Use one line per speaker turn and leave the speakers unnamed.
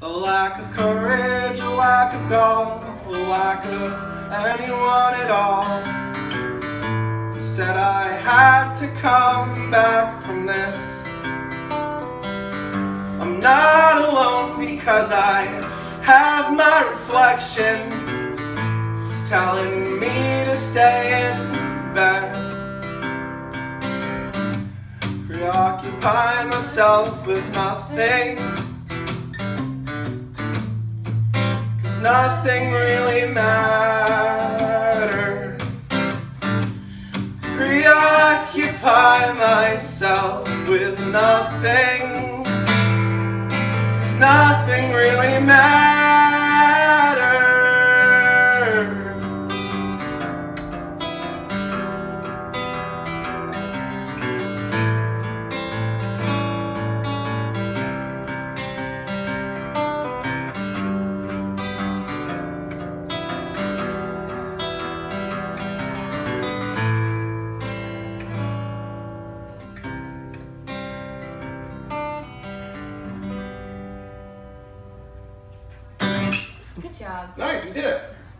A lack of courage, a lack of gall, a lack of anyone at all. Said I had to come back from this. I'm not alone because I have my reflection. It's telling me to stay in bed. Preoccupy myself with nothing, 'cause nothing really matters. Preoccupy myself with nothing, 'cause nothing really matters.
Good job.
Nice, we did it.